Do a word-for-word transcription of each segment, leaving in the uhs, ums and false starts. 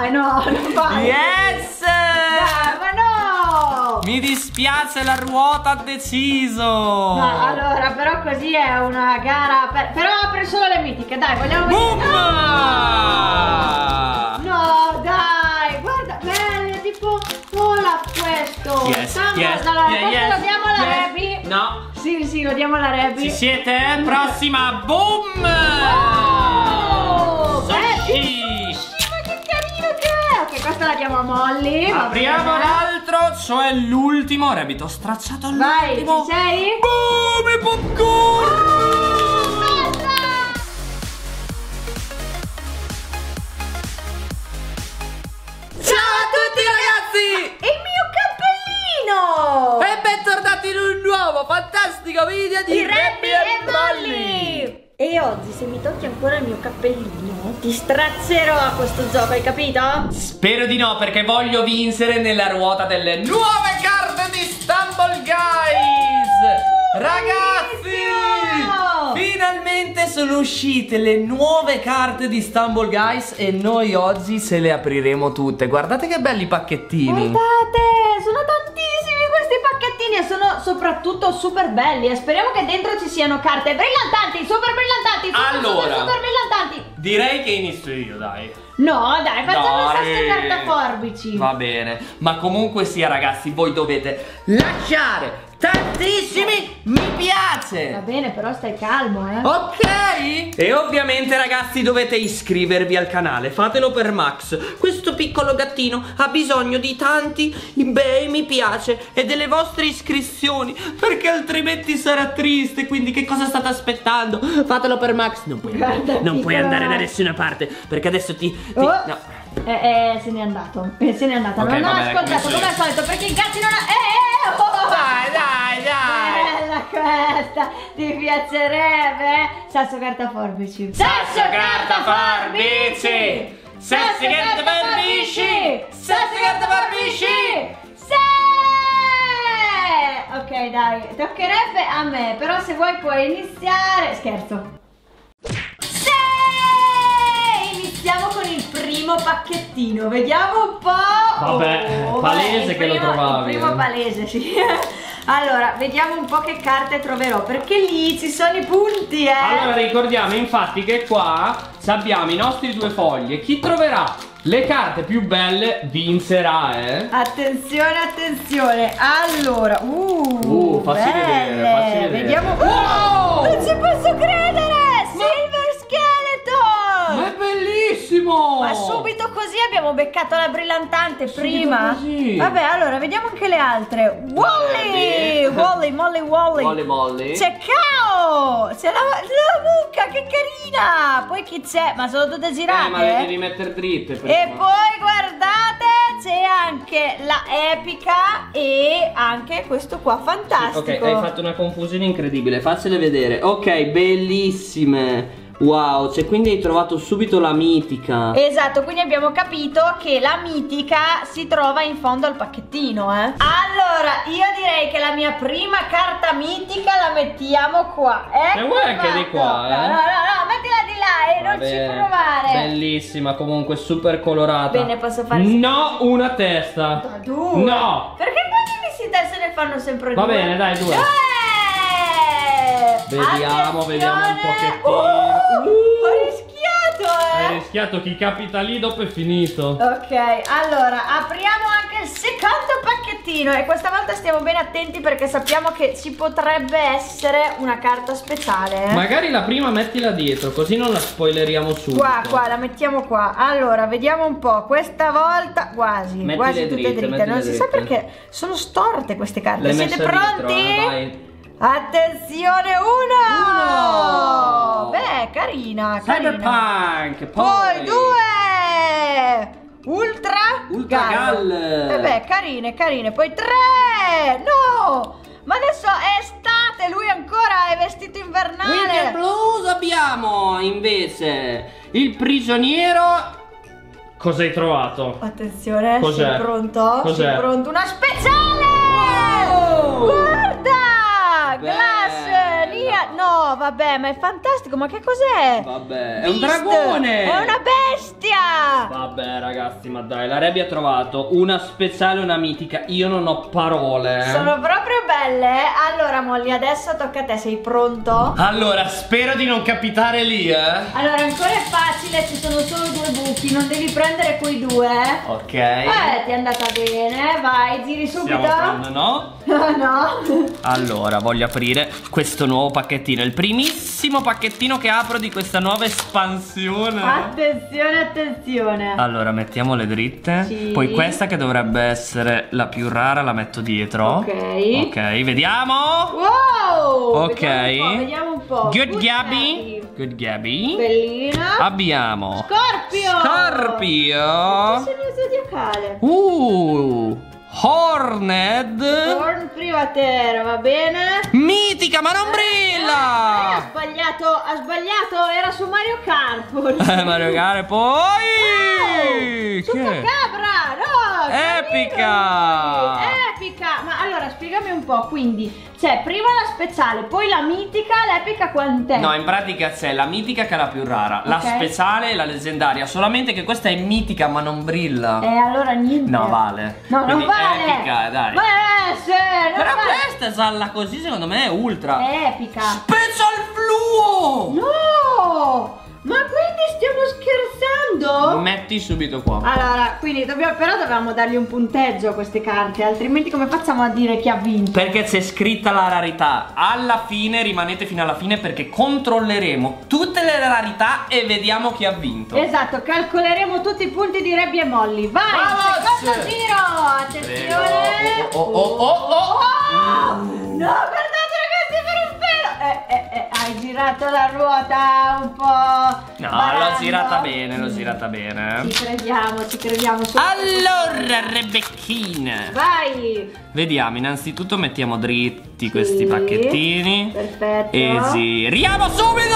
dai, no, non vai. Yes! Dai, ma no! Mi dispiace, la ruota ha deciso. No, allora, però così è una gara per... Però apre solo le mitiche, dai, vogliamo vedere. Boom! No, dai, guarda, bello, è tipo Olaf questo. Yes, Stambo, yes, allora, yeah, questo yes, lo diamo alla yes. Rebi. No. Sì, sì, lo diamo alla Rebi. Ci siete? Prossima, boom! Oh, Sushi! ma che carino che è! Ok, questa la diamo a Molly. va Apriamo bene. l'altro, cioè l'ultimo. Rabbit, ho stracciato Vai, l'ultimo. ci sei? Boom! I popcorn! Ciao a tutti ragazzi! Il mio cappellino! E bentornati in un nuovo fantastico video di Di Rebi Rebi e e Molly! Molly! E oggi, se mi tocchi ancora il mio cappellino, ti strazzerò a questo gioco, hai capito? Spero di no, perché voglio vincere nella ruota delle nuove carte di Stumble Guys! Ragazzi! Bellissimo! Finalmente sono uscite le nuove carte di Stumble Guys e noi oggi se le apriremo tutte. Guardate che belli pacchettini! Guardate, sono tantissimi questi pacchettini e sono soprattutto super belli. E speriamo che dentro ci siano carte brillantanti, super brillantanti, super, Allora. super, super brillantanti. Direi che inizio io, dai. No, dai, facciamo il Dai. sasso carta forbici. Va bene, ma comunque sia ragazzi, voi dovete lasciare tantissimi mi piace. Va bene, però stai calmo, eh. Ok? E ovviamente ragazzi dovete iscrivervi al canale, fatelo per Max. Questo piccolo gattino ha bisogno di tanti bei mi piace e delle vostre iscrizioni, perché altrimenti sarà triste. Quindi che cosa state aspettando? Fatelo per Max. Non puoi andare, Guarda, non puoi andare da piccola. nessuna parte, perché adesso ti... ti Oh. no. Eh, eh, se n'è andato. Eh, se n'è andata. Ok, non va ho bene, ascoltato come come al io. solito, perché i gatti non ha. Eh, eh, oh. Dai, dai, dai. Bella questa, ti piacerebbe? Sasso carta forbici. Sasso, carta, forbici. Sasso, carta, forbici. Sasso, carta, forbici. Sì! Ok, dai, toccherebbe a me, però se vuoi puoi iniziare. Scherzo. Sì! Iniziamo con il primo pacchettino, vediamo un po'. Vabbè, palese il che lo primo- trovavi, Il primo eh. palese, sì. Allora, vediamo un po' che carte troverò, perché lì ci sono i punti, eh. Allora ricordiamo infatti che qua abbiamo i nostri due fogli e chi troverà le carte più belle vincerà, eh. Attenzione, attenzione. Allora, uh, Uh, facci belle. vedere, facci vedere. Vediamo. Wow! Non ci posso credere! Silver Skeleton! Ma è bellissimo! Ma subito così abbiamo beccato la brillantante prima. così. Vabbè, allora vediamo anche le altre. Wally! Vedi? Wally, Molly, Wally. Molly Molly. C'è Cao! C'è la, la mucca, che carina! Poi chi c'è? Ma sono tutte girate? Eh, ma devi rimettere dritte prima. E poi guardate, c'è anche la epica e anche questo qua fantastico. Ok, hai fatto una confusione incredibile, faccele vedere. Ok, bellissime. Wow, cioè quindi hai trovato subito la mitica. Esatto, quindi abbiamo capito che la mitica si trova in fondo al pacchettino, eh. Allora, io direi che la mia prima carta mitica la mettiamo qua. Ecco E vuoi anche di qua, eh? No, no, no, no, mettila di là e Va non ci bene. provare. Bellissima, comunque super colorata. Bene, posso fare... No, una testa. Due. No. Perché quando mi si se ne fanno sempre Va due? bene, dai, due. Eh! Vediamo, vediamo un Attenzione. pochettino. Oh, Uh. ho rischiato, eh. Hai rischiato, chi capita lì dopo è finito. Ok, allora apriamo anche il secondo pacchettino e questa volta stiamo bene attenti perché sappiamo che ci potrebbe essere una carta speciale, eh. Magari la prima mettila dietro, così non la spoileriamo subito. Qua, qua, la mettiamo qua. Allora, vediamo un po'. Questa volta quasi, Mettile quasi tutte dritte, dritte. mettile Non si sa dritte. perché sono storte queste carte. L'hai Siete messa pronti? dietro, eh, vai. Attenzione, uno! Uno! Beh, carina, carina. Cyberpunk, poi, Poi due! Ultra, Ultra Gall. Eh beh, carine, carine. Poi tre! No! Ma adesso è estate, lui ancora è vestito Winter invernale. Blues abbiamo invece il prigioniero. Cosa hai trovato? Attenzione, Cos'è? sei pronto? Cos'è? Sei pronto? Una speciale! Wow! Guarda! Bello. Glass Nia. No, No, vabbè, ma è fantastico, ma che cos'è? Vabbè, è un Beast. dragone! È una bestia! Vabbè ragazzi, ma dai, la Rebi ha trovato una speciale e una mitica. Io non ho parole. Sono proprio belle. Allora Molly, adesso tocca a te, sei pronto? Allora, spero di non capitare lì, eh. Allora, ancora è facile, ci sono solo due buchi, non devi prendere quei due. Ok. Eh, ti è andata bene, vai, giri subito. Stiamo prendendo, no? No. Allora, voglio aprire questo nuovo pacchettino. Il primissimo pacchettino che apro di questa nuova espansione. Attenzione, attenzione. Allora, mettiamole dritte. Sì. Poi questa che dovrebbe essere la più rara la metto dietro. Ok. Ok, vediamo. Wow. Ok. Vediamo un po', vediamo un po'. Good Gabby. Good Gabby. Bellina. Abbiamo Scorpio. Scorpio. Che segno zodiacale. Uh. Horned. Horn privatera, va bene? Mitica, ma non Eh, brilla. ha sbagliato, ha sbagliato, era su Mario Kart. Eh, Mario Kart, poi. Super Che? Cabra, no! Epica! carino. Epica! Ma allora spiegami un po', quindi c'è prima la speciale, poi la mitica, l'epica quant'è? No, in pratica c'è la mitica che è la più rara, la Ok. speciale e la leggendaria, solamente che questa è mitica ma non brilla. Eh, allora niente. No, vale. No, Quindi non vale. epica, dai. Ma è, sì, non Però vale. questa gialla così secondo me è ultra. È epica. Special fluo! No! Ma quindi stiamo scherzando? Metti subito qua. Allora, quindi dobbiamo, però dobbiamo dargli un punteggio a queste carte, altrimenti come facciamo a dire chi ha vinto? Perché c'è scritta la rarità. Alla fine rimanete fino alla fine perché controlleremo tutte le rarità e vediamo chi ha vinto. Esatto, calcoleremo tutti i punti di Rebi e Molly. Vai, Vamos! secondo giro! Attenzione! Oh, oh, oh, oh, oh. Oh! No, guardate ragazzi, per un pelo! Eh, eh, eh, hai girato la ruota un po'. No, barando. l'ho girata bene, l'ho girata bene. Ci crediamo, ci crediamo. Allora, Rebecchina. Vai! Vediamo, innanzitutto mettiamo dritti Sì, questi pacchettini. perfetto. E giriamo subito!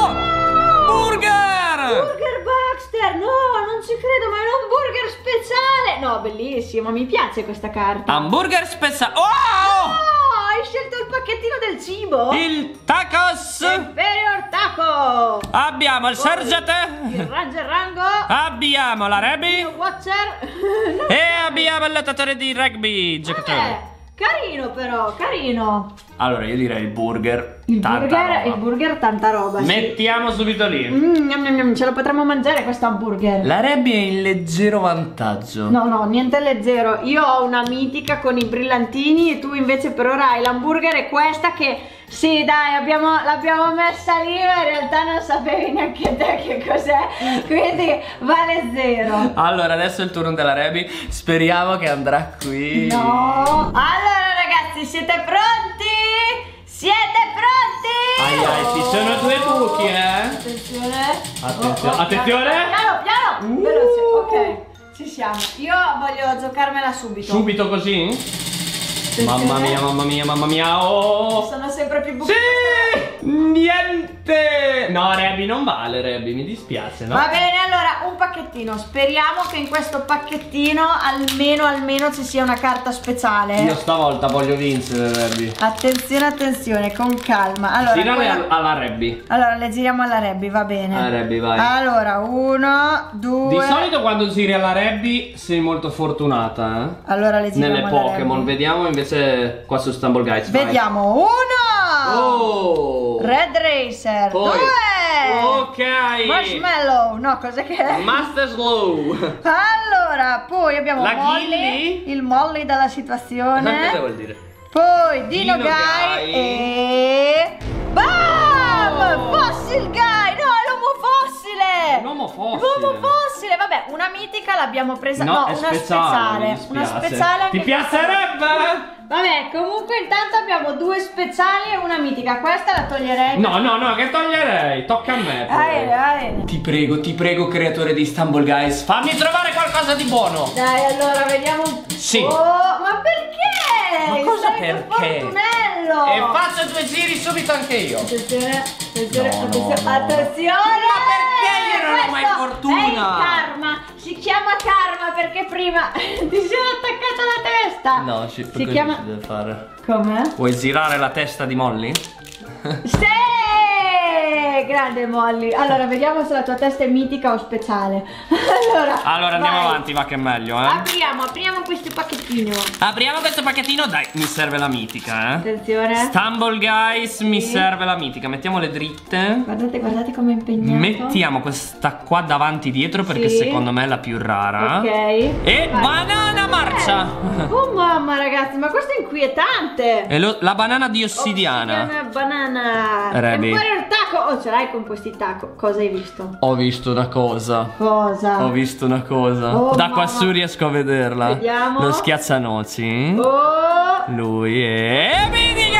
Burger! Burger Baxter, no, non ci credo, ma è un hamburger speciale. No, bellissimo, mi piace questa carta. Hamburger speciale. Oh! Oh, hai scelto il pacchettino del cibo? Il tacos. Inferior Taco. Abbiamo il Sergete. Il Ranger Rango. Abbiamo la Il Rebi. Watcher. E abbiamo il lottatore di rugby. Giocatore. Eh, carino però, carino. Allora, io direi il burger. Il tanta burger, roba. il burger tanta roba, sì. Mettiamo subito lì. Mm, gnam, gnam, gnam, ce lo potremmo mangiare questo hamburger. La Rebi è in leggero vantaggio. No, no, niente leggero. Io ho una mitica con i brillantini e tu invece per ora hai l'hamburger e questa che sì, dai, abbiamo- l'abbiamo messa lì, ma in realtà non sapevi neanche te che cos'è. Quindi vale zero. Allora, adesso è il turno della Rebi. Speriamo che andrà qui. No. Allora ragazzi, siete pronti? Siete pronti? Ai ai, ci sono due buchi, eh. Attenzione. Attenzione, Oh, oh, attenzione. Piano, piano. Uh. Veloce, ok. Ci siamo. Io voglio giocarmela subito. Subito così? Attenzione. Mamma mia, mamma mia, mamma mia. Oh. Sono sempre più buchi. Sì! Niente! No, Rebi non vale, Rebi, mi dispiace, no? Va bene, allora un pacchettino. Speriamo che in questo pacchettino almeno almeno ci sia una carta speciale. Io stavolta voglio vincere, Rebi. Attenzione, attenzione, con calma. Allora, Girale quella- alla Rebi. allora le giriamo alla Rebi, va bene. Alla Rebi, vai. Allora, uno, due. Di solito quando giri alla Rebi sei molto fortunata, eh? Allora le giriamo Nelle alla Pokémon, Rebi. vediamo invece qua su Stumble Guys. vai. Vediamo, uno. Oh! Red Racer. Poi. Due. Ok. Marshmallow. No, cos'è che è? Master Slow. Allora, poi abbiamo La Molly, Ghillie? il Molly della Cosa situazione. vuol dire? Poi Dino, Dino Guy Guy. e Bam! Oh. Fossil Guy! No, è l'uomo fossile! Un uomo fossile. L'uomo fossile, vabbè, una mitica l'abbiamo presa. No, è una speciale, speciale. mi Una dispiace. speciale anche Ti piacerebbe? Vabbè, comunque intanto abbiamo due speciali e una mitica. Questa la toglierei. No, no, no, che toglierei. Tocca a me. Va bene, poi. va bene. Ti prego, ti prego, creatore di Stumble Guys, fammi trovare qualcosa di buono. Dai, allora vediamo un po'. Sì. Ma perché? Ma cosa Sei perché? un fortunello. E faccio due giri subito anche io. Attenzione, attenzione, No, no, attenzione, no. attenzione. Ma perché io non ho mai Questo fortuna? È il karma, si chiama karma perché prima ti sei attaccata la testa. No, ci, si chiama si deve fare. come? Vuoi girare la testa di Molly? Sì! Ok, grande Molly. Allora, vediamo se la tua testa è mitica o speciale. Allora, Allora andiamo vai. avanti, va che è meglio, eh. Apriamo, apriamo questo pacchettino. Apriamo questo pacchettino, dai, mi serve la mitica, eh. Attenzione. Stumble guys, Sì. mi serve la mitica. Mettiamo le dritte. Guardate, guardate come è impegnato. Mettiamo questa qua davanti dietro perché Sì. secondo me è la più rara. Ok. E Vai. banana marcia. Oh mamma ragazzi, ma questo è inquietante. E lo- la banana di ossidiana. Ossidiana, banana. Rebi. E poi il taco. Oh, ce l'hai con questi taco. Cosa hai visto? Ho visto una cosa. Cosa? Ho visto una cosa. Oh, da mamma. quassù riesco a vederla. Vediamo. Lo schiazzanoci. Oh! Lui è mitica!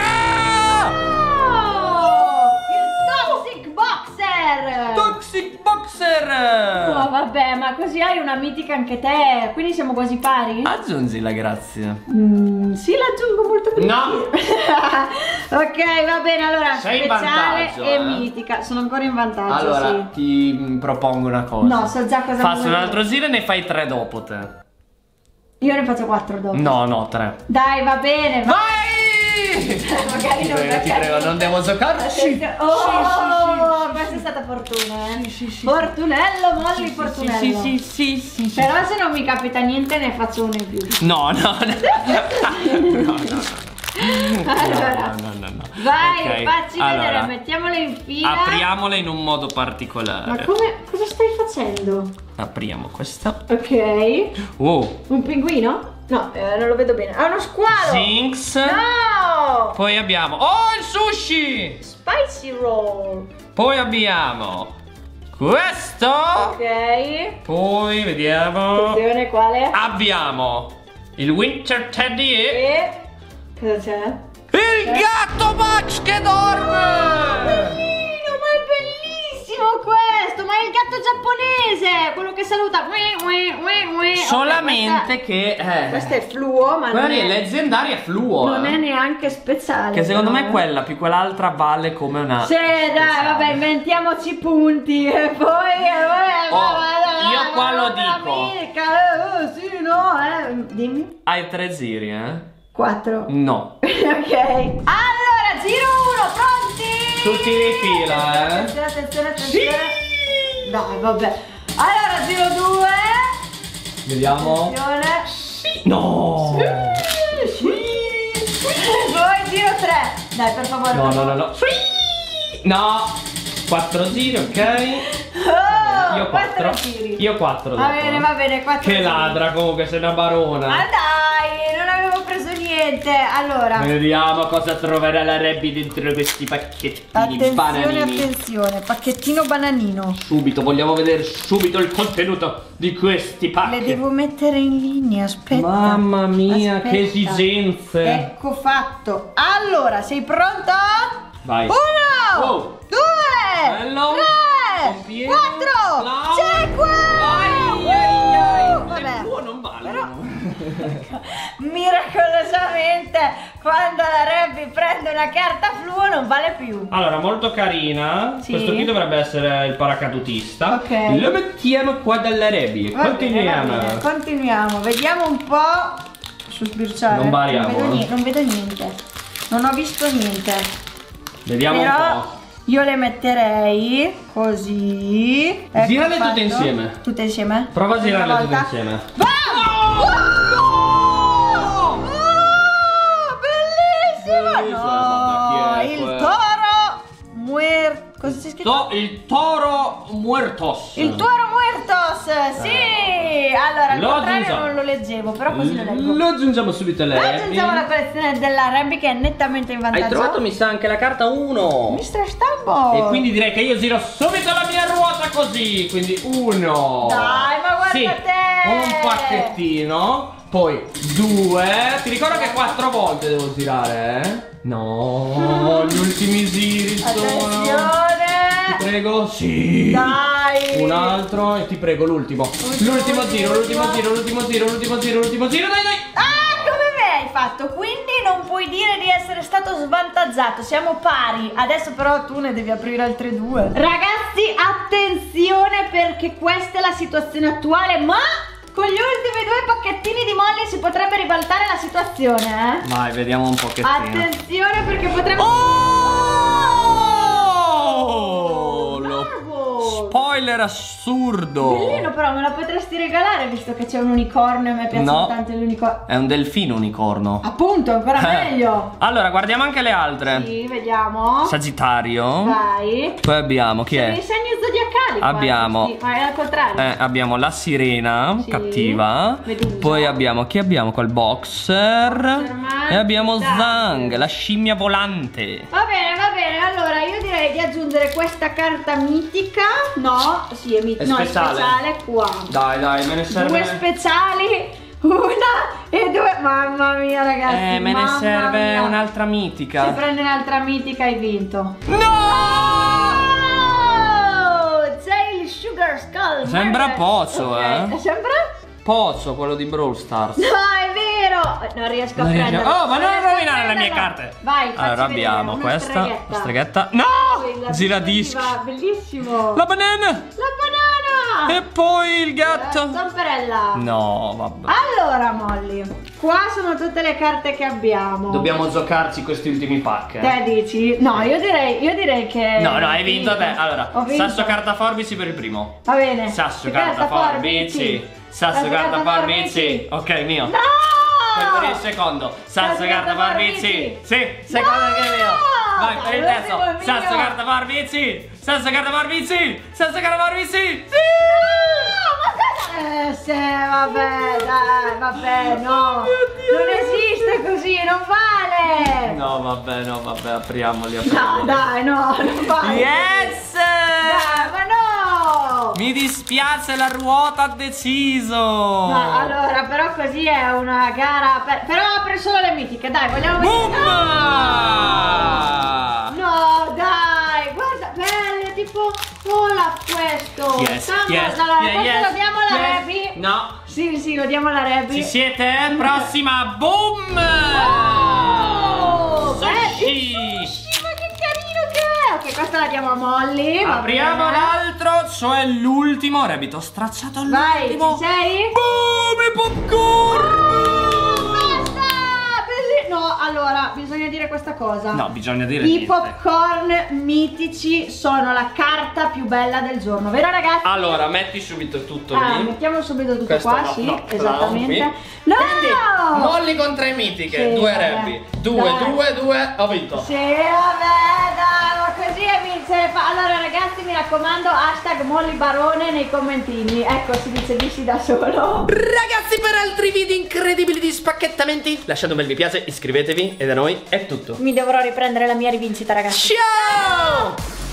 Oh! Il Toxic Boxer! Toxic Boxer! Oh, vabbè, ma così hai una mitica anche te. Quindi siamo quasi pari? Aggiungila, grazie. Mm, sì, l'aggiungo molto bene. No! Ok, va bene, allora Sei in speciale vantaggio, e eh? mitica. Sono ancora in vantaggio, Allora, sì. ti mm, propongo una cosa. No, so già cosa Faccio vuoi. un altro giro e ne fai tre dopo te. Io ne faccio quattro dopo. No, no, tre. Dai, va bene, va. Vai! Magari Ti non prego, ti prego, non devo giocare. Attenzione. Oh, questa è stata fortuna, eh. Sì, sì, sì. Fortunello, Molly, fortunello. Sì, sì, sì, sì, sì. Però se non mi capita niente ne faccio uno in più. No, no, no. No, no, no. Allora, no, no, no, no. vai, Ok, facci allora, vedere, mettiamole in fila. apriamole in un modo Ma particolare. come, cosa stai facendo? Apriamo questa. Ok. Wow. Un pinguino? No, eh, non lo vedo bene. Ah, uno squalo! Jinx. No! Poi abbiamo. Oh, il sushi! Spicy roll. Poi abbiamo questo. Ok. Poi vediamo. Attenzione, quale? Abbiamo il Winter Teddy e E... cosa c'è? il gatto Max che dorme! Bellino, ma è bellissimo questo! Ma è il gatto giapponese! Quello che saluta. Ue, ue, ue, ue. Solamente Ok, che questa, eh, questa è fluo, ma quella non lì è è, leggendaria fluo. non eh. è neanche speciale. Che secondo però, me è eh. quella, più quell'altra vale come una. Sì, dai, vabbè, inventiamoci punti e poi eh, Oh, vabbè, io qua lo vabbè, dico. amica, eh, oh, sì, no, eh. Dimmi. Hai tre giri, eh? Quattro. No. Ok. Allora, giro uno, pronti? Tutti di fila, eh? Attenzione, attenzione, attenzione. Dai, vabbè. Allora, giro due. Vediamo. Attenzione. No. Poi giro tre. Dai, per favore. No, no, no, no. No. Quattro giri, ok? Oh, Io quattro. giri. Io quattro. Va dopo. bene, va bene, quattro Che giri. ladra comunque, sei una barona. Ma dai, non avevo preso niente. Allora, Vediamo cosa troverà la Rebby dentro questi pacchettini attenzione, bananini. attenzione, pacchettino bananino. Subito, vogliamo vedere subito il contenuto di questi Le pacchi. devo mettere in linea, aspetta. Mamma mia, Aspetta. che esigenze. Ecco fatto. Allora, sei pronto? Vai. Uno, Wow. due, Bello. tre, Compieno. quattro, Bravo. cinque. Ai, ai, ai. Uh, Vabbè. Le buone non valgono. Miracolosamente, quando la Rebby prende una carta fluo non vale più. Allora, molto carina. Sì. Questo qui dovrebbe essere il paracadutista. Ok. Lo mettiamo qua dalla Rebby. Va bene, Continuiamo. va bene, continuiamo, vediamo un po'. Su sbirciare. Non variamo, Non vedo, eh. niente, non vedo niente. Non ho visto niente. Vediamo Però un po'. io le metterei così. Ecco Girale fatto. tutte insieme. Tutte insieme? Prova a Una girarle tutte volta. insieme. Bam! Oh! Oh, bellissimo! Bellissimo, No, vabbè, chi è il que- toro muer... Cosa c'è scritto? To- il toro muertos. Il toro muertos! Sì! Allora, al Lo contrario aggiungiamo. non lo leggevo, però così lo leggo. Lo aggiungiamo subito alle Rebby. Aggiungiamo la collezione della Rebby che è nettamente in vantaggio. Hai trovato, mi sa, anche la carta uno. mister Stampo! E quindi direi che io giro subito la mia ruota così. Quindi uno. Dai, ma guarda sì, te! un pacchettino. Poi due. Ti ricordo che quattro volte devo girare, eh? No, gli ultimi giri sono. Attenzione! Ti prego, sì. Dai! Un altro e ti prego l'ultimo. Ultimo L'ultimo giro, l'ultimo ultimo. giro, l'ultimo giro, l'ultimo giro, l'ultimo giro, dai dai! Ah, come me hai fatto? Quindi non puoi dire di essere stato svantaggiato, siamo pari. Adesso però tu ne devi aprire altre due. Ragazzi, attenzione perché questa è la situazione attuale, ma con gli ultimi due pacchettini di Molly si potrebbe ribaltare la situazione, eh? Vai, vediamo un pochettino. Attenzione perché potrebbe... Oh! spoiler assurdo. Bellino, però me la potresti regalare visto che c'è un unicorno e a me piacciono No. tanto gli unicorni. È un delfino unicorno. Appunto, ancora meglio. Allora, guardiamo anche le altre. Sì, vediamo. Sagittario. Vai. Poi abbiamo chi Sono è? i segni zodiacali qua, Abbiamo- questi. Ma è al contrario. Eh, abbiamo la sirena, Sì. cattiva. Medusa. Poi abbiamo chi abbiamo col boxer. Boxerman. E abbiamo Zang. Zang, la scimmia volante. Va bene, va bene. Allora, io direi di aggiungere questa carta mitica. No, sì, è mitica. È No, speciale. è speciale qua. Dai, dai, me ne serve. Due speciali. Una e due. Mamma mia, ragazzi. Eh, me ne mamma serve mia. un'altra mitica. Se prendi un'altra mitica hai vinto. No! Oh, c'è il Sugar Skull. Sembra guarda. Pozzo, Ok, eh. Sembra? Pozzo, quello di Brawl Stars. No, è vero. Non riesco a Non riesci- prenderlo. Oh, ma non riesco a rovinare le mie prenderlo. carte. Vai, facci Allora vedere, abbiamo una questa, streghetta. la streghetta. No! La Giradisc. bellissima, bellissimo. La banana. La banana. E poi il gatto. La zamperella. No, vabbè. Allora, Molly, qua sono tutte le carte che abbiamo. Dobbiamo giocarci questi ultimi pack. eh. Te dici? No, io direi, io direi che. No, no, hai vinto te. Allora, Ho vinto. sasso, carta, forbici per il primo. Va bene. Sasso, carta, forbici. Sasso, carta, forbici. Ok, mio. No! Poi per il secondo. Sasso, carta, forbici. Sì, secondo No! che è mio. Vai, per il terzo. L'ultimo è mio. Sasso, carta, forbici. Sasso, carta, forbici. Sasso, carta, forbici. Sì! Eh, sì, vabbè, dai, vabbè, no. Non esiste così, non vale. No, vabbè, no, vabbè, apriamoli, No, apriamoli. dai, no, non vale. Yes! Dai, ma no. Mi dispiace, la ruota ha deciso. No, allora, però così è una gara per... Però apre solo le mitiche, dai, vogliamo vedere. Boom! No, dai, guarda, belle, tipo Olaf questo. Yes, Stiamo- yes, allora, yeah, questo yes, lo diamo alla yes. Rebi. No. Sì, sì, lo diamo alla Rebi. Ci siete? Prossima, boom! Oh, Sushi! beh, il sushi, ma che carino che è. Ok, questa la diamo a Molly. va Apriamo bene. l'altro, cioè l'ultimo. Rebito stracciato Vai, all'ultimo. ci sei? Boom! I popcorn! Basta! Belli- No, allora, bisogna dire questa cosa. No, bisogna dire I niente. popcorn mitici sono la carta più bella del giorno, vero ragazzi? Allora, metti subito tutto Ah, lì. mettiamo subito tutto Questo qua, no, sì, no, esattamente. qui. No! Quindi, Molly con tre mitiche, Sì, due vabbè. Rebbi. Due, Dai. due, due, ho vinto. Sì, vabbè, dai, ma così è vincere. fa- Allora ragazzi, mi raccomando, hashtag Molly Barone nei commentini. Ecco, si dice disci da solo. Ragazzi, per altri video incredibili di spacchettamenti, lasciate un bel mi piace, iscrivetevi e da noi è tutto. Mi dovrò riprendere la mia rivincita, ragazzi. Ciao!